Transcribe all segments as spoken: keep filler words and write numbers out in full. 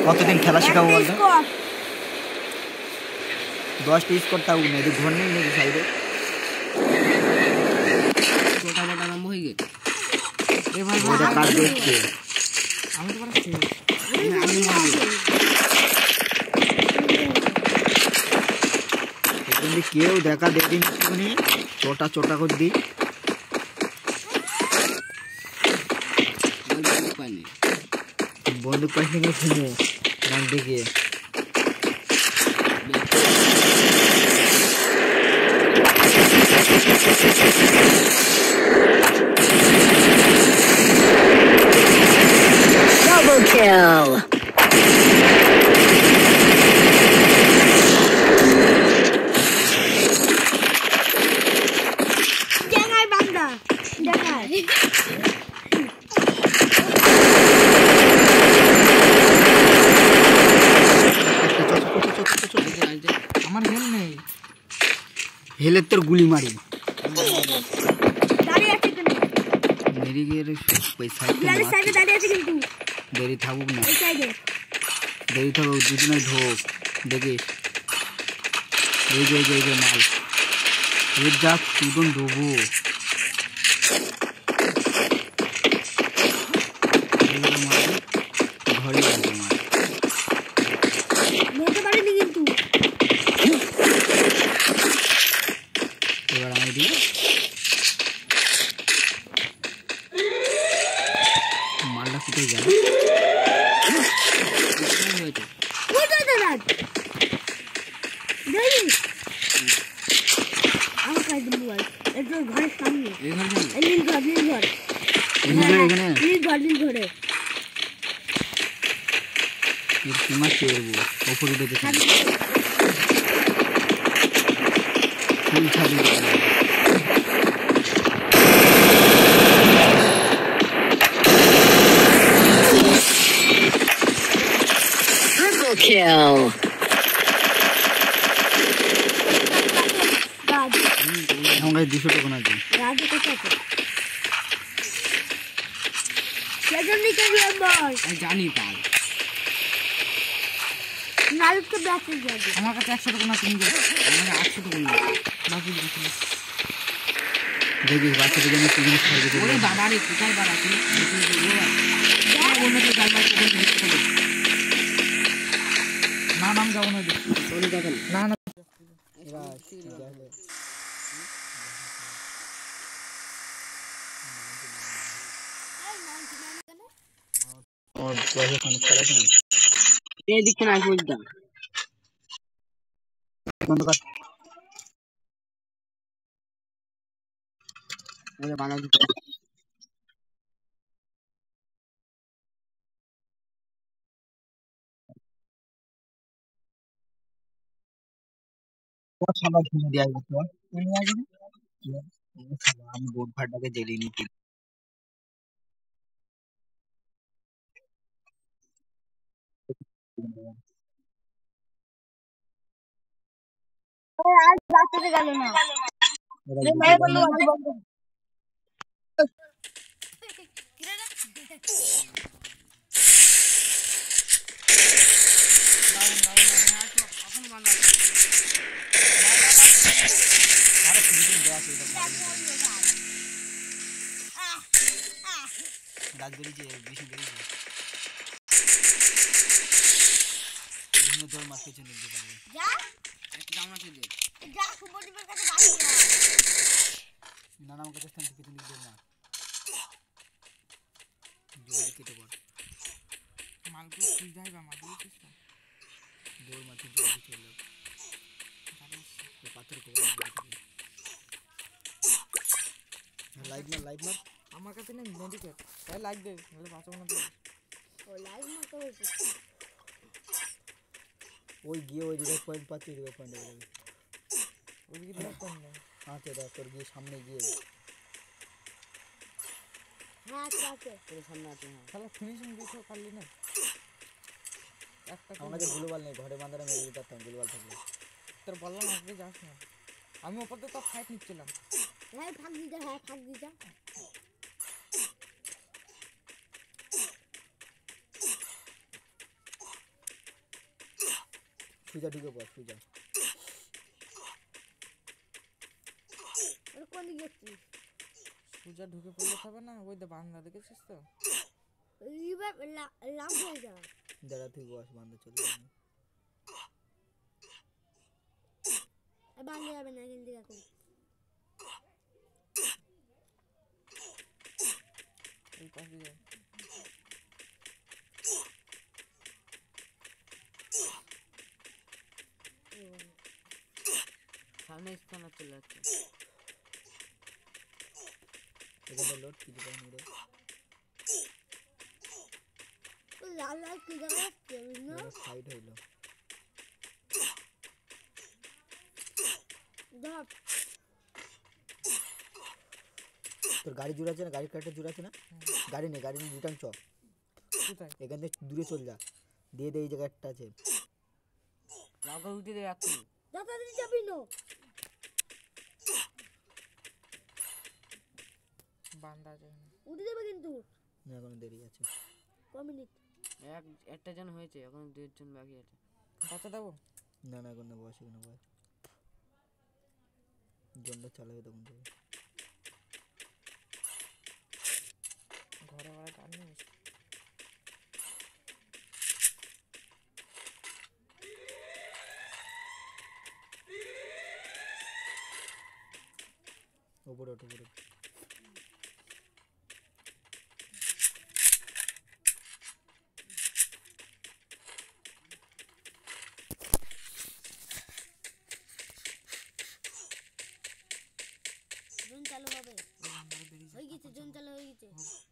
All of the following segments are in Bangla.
কতদিন খেলা শেখাবো বলতো? দশটা স্কোর তাও না, এদিকে ঘর নেই নাকি সাইডে? ছোটা মোটা আরম্ভ হয়ে গেছে। ওটা কাজ দেখছে। আমি তো পারছি আমি মারবো। এখানে কেউ দেখা দেখি নিচ্ছি, ছোটা ছোটা করে দিই। বন্দুক পাইনি, বন্দুক পাইনি ঘুমো নাক দেখে। Double kill. Jangan bangga, jangan. আমার হেল নেই, হেলের তোর গুলি মারি। দাঁড়িয়ে আছে কেন? মেরে গিয়ে পয়সা সাইডে দাঁড়িয়ে আছে কিন্তু। দেরি থাকুক না, এই সাইডে দেরি থাকুক, দুজনে ঢোক দেখিস। এই যে এই যে মাল এর যা দুজন ঢোবো। ঘরে বলতে পারিনি কিন্তু। এবার আমি দিই মালটা কোথায় গেল? কোথায় দাদা? দেখি আমার কাছে মোবাইল একটু ঘরের সামনে। এই ঘর যাবে, এই নীল ঘর, নীল ঘর, এখানে নীল ঘর, নীল ঘরে। তোমার চেয়েবো ওপর উঠেছে ফুল ছাড়ি। Triple kill. রাজ আমার কাছে দুশো টাকা আছে। রাজ কোথায় আছে? সেজন্য কেন বল? আমি জানি পাল। নালুকে ব্যাসে যাবে। আমার কাছে একশো টাকা না, তুমি আমার কাছে আটশো টাকা নেই। বাকি দিচ্ছি দেখি বাচ্চাদের জন্য কি জিনিস খাই দিতে। ওরে বাবা রে, কোথায় বাবা তুমি? অন্য কেউ জানবার না, নাম যাবো না, না না এই দিকে না বুঝতাম। বানাও আমি বোট ভাড়টাকে জেলে নিচ্ছি। আজ রাতে গেল না। গাছ বেরিয়েছে, বেশি বেরিয়েছে, দৌড় মার পেছনে নিতে পারবে। না না আমার কাছে পেছনে দৌড় মার, কেটে পড় মালগুলো ঠিক যায় বা মালগুলো দৌড় মারতে জলদি চলে পাথর লাইট মার, লাইট মার। আমার কাছে নেই মেডিকেট, তাই লাইট দে, নাহলে বাঁচাবো না। ও লাইট মারতে হয়েছে। ওই গিয়ে ওই জায়গায় পয়েন্ট পাচ্ছি, ওই জায়গায় পয়েন্ট হয়ে যাবে। ওই দিকে দেখ পয়েন্ট নেই। আচ্ছা দেখ তোর গিয়ে সামনে গিয়ে হ্যাঁ আচ্ছা আছে তোর সামনে আছে। হ্যাঁ তাহলে ফিনিশিং দিতে পারলি না। একটা আমাদের গ্লোবাল নেই, ঘরে বাঁধারা মেরে দিতে পারতাম গ্লোবাল থাকলে। তোর বললাম আজকে যাস না, আমি ওপর দিয়ে তো ফাইট নিচ্ছিলাম। হ্যাঁ ফাঁক দিতে, হ্যাঁ ফাঁক দিতে। সুজা ঢুকে পড় সুজা। ওর কোন দিকে যাচ্ছিস? সুজা ঢুকে পড়লে হবে না, ওই তো বান্দা দেখেছিস তো? এইবার লাভ হয়ে যা। দাঁড়া তুই বস, বান্দা চলে যাবে। বান্ধা যাবে না এখান থেকে এখন। এই পাশে যা। সামনে স্থানে চলে যাচ্ছে। এখানটা লোড কিছু পাইনি রে। ও লাল লাল কি দেখা যাচ্ছে না? সাইড হইলো। ধপ তোর গাড়ি জুড়ে আছে না? গাড়ির কাঠটা জুড়ে আছে না? গাড়ি নেই, গাড়ি নেই, রিটার্ন চ। কোথায়? এখান থেকে দূরে চল যা, দিয়ে দে এই জায়গাটা আছে। লাগা উঠে দে একটু। দাদা দিদি যাবি না? বান্দা আছে উঠে যাবে কিন্তু। না এখন দেরি আছে। ক মিনিট? এক একটা জন হয়েছে, এখন দুইজন বাকি আছে। বাচ্চা দেবো? না না এখন না, বস এখানে বস। জনটা চালাবে তখন থেকে। ঘরে ঘরে টান নিস। উপরে ওঠ, উপরে ওঠ। জোন চালু হবে। হয়ে গেছে, জোন চালু হয়ে গেছে।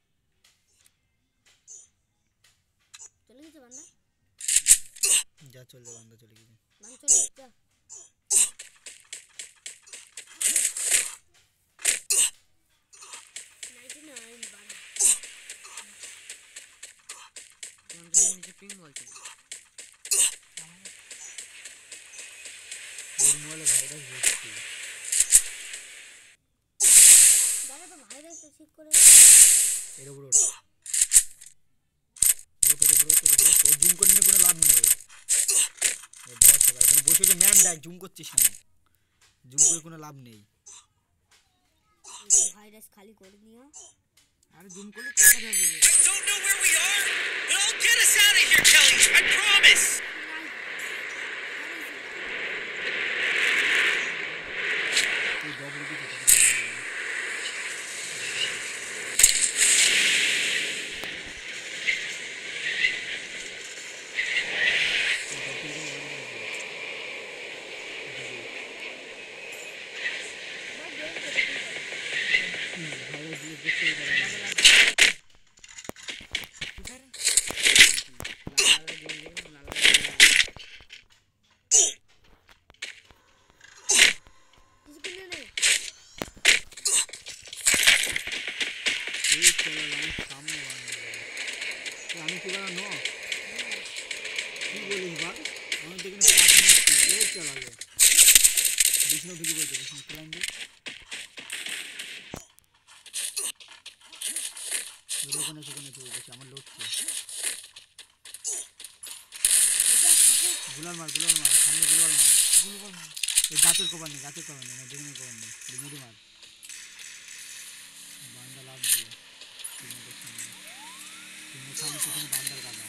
চলে গেছে বান্দা? যা চল যা, বান্দা চলে গেছে। বান চলে যা। নাইটি নাইন বান। কোন জায়গায় নিচে পিং বলছে? ওর মোবাইলে ভাইরাস হচ্ছে। দাদা তো ভাইরাস ঠিক করে। এর উপর ওঠ। ওঠ ওঠ ওঠ ওঠ ওঠ। ও জুম করে নিয়ে কোনো লাভ নেই। এ বস এবার এখানে বসে যে ম্যান ডাক জুম করছিস কেন? জুম করে কোনো লাভ নেই। ভাইরাস খালি করে নিও। আরে জুম করলে কাটা যাবে। Don't know where we are, but I'll get us out of here, Kelly. I promise. এই ডবল দিকে ভাইরাস দিয়ে দেখতে পারে না। আমি কি বলা নো কি বলিস বা আমি তো এখানে পাঁচ মাস এই চালালো বিষ্ণু ঢুকে বলছে বিষ্ণু খেলাম দি ওখানে সেখানে চলে গেছে আমার লোককে গুলার মার গুলার মার সামনে গুলার মার গুলার মার এই গাছের কভার নেই গাছের কভার নেই না বেগুনের কভার নেই বেগুনি মার বান্দা লাভ দিয়ে তোমাদের সামনে তুমি সামনে সেখানে বান্দার গাদা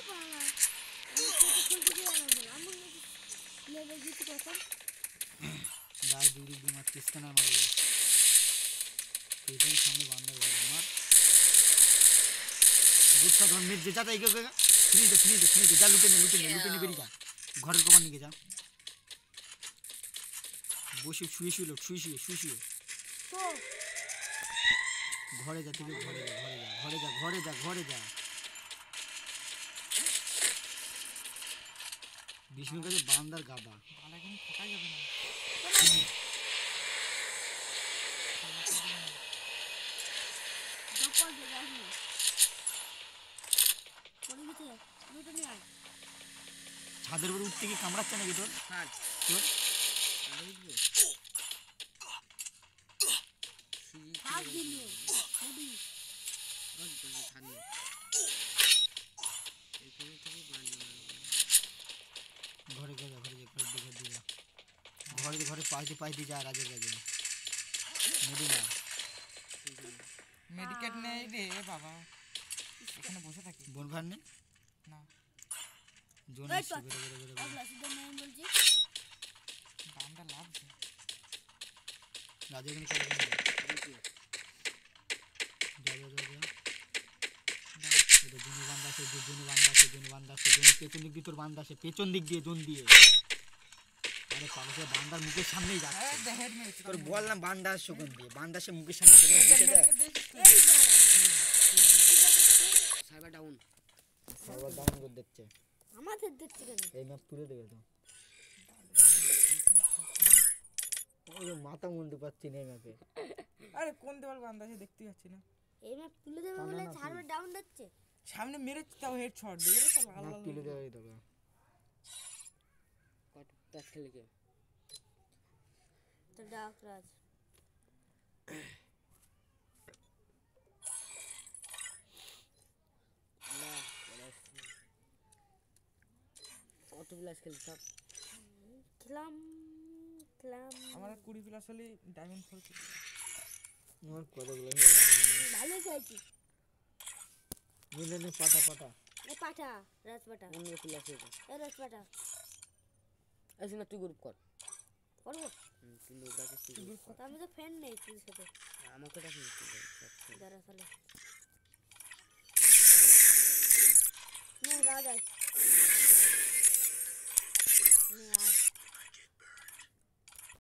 গাছ দুই দিয়ে মার কিসকানা মারলো পেছনের সামনে বান্দার গাদা মার গুচ্ছা তোমার মেট যে যাতা এগিয়ে গেগা ফিনি দে ফিনি দে ফিনি দে যা লুটে নে লুটে নে লুটে নে বেরিয়ে যা ঘরের কভার নিয়ে যা বসে শুয়ে শুয়ে লোক শুয়ে শুয়ে শুয়ে শুয়ে ঘরে যা থেকে ঘরে যা ঘরে যা ঘরে যা ঘরে যা ঘরে যা বিষ্ণুর কাছে বান্দার গাদা ভালো এখানে থাকা যাবে না ছাদের উপরে উঠতে কি কামড়াচ্ছে নাকি তোর তোর ঘরে গেছে ঘরে ঘরে ঘরে পাইতে পাইতে যা রাজের কাছে মেডিকেল মেডিকেট নেই রে বাবা, এখানে বসে থাকি। বোন ভার নেই না জোন এই আসছে তো। বেরো বেরো বেরো আর লাসিদা নাম বলছি বান্দা লাগছে। রাজের কাছে চলে যাবে যাবে যাবে এটা জুনি বান্দা আছে জুনি বান্দা আছে জুনি বান্দা আছে জুনি পেছন দিক দিয়ে তোর বান্দা আছে পেছন দিক দিয়ে জোন দিয়ে। আরে পাগল বান্দার মুখের সামনেই যাচ্ছে এই দে হেড মেরেছি তোর বললাম বান্দা আসছে কোন দিয়ে বান্দা সে মুখের সামনে থেকে দেখে দেখ এই যারা সাইবার ডাউন সবার ডাউন করে দেখছে আমাদের দেখছি কেন এই ম্যাপ তুলে দেবে তো ওই যে মাথা মুন্ডু পাচ্ছি না এই ম্যাপে আরে কোন দেওয়াল বান্দা আছে দেখতে পাচ্ছি না। এই ম্যাপ তুলে দেবে বলে সার্ভার ডাউন দিচ্ছে সামনে মেরেছি তাও হেড শট দেখে তো লাল ম্যাপ লাল তুলে দেবে তোকে কত প্যাচ খেলে কে তো ডাক রাজ না কত প্যাচ খেলে সব খেলাম খেলাম আমার কুড়ি প্লাস হলে ডায়মন্ড ফোর আমার কতগুলো ভালো চাইছি মিলে নে পাটা পাটা এ পাঠা রাজ পাঠা অন্য প্লাস আছে এ রাজ পাঠা আসলে না তুই গ্রুপ কর করবো হুম, তুই লোক ডাকিস তুই group কর। তা আমি তো ফ্যান নেই তোর সাথে আমাকে ডাকিস তুই group কর। দাঁড়া তাহলে না রাজ আয় নে আয়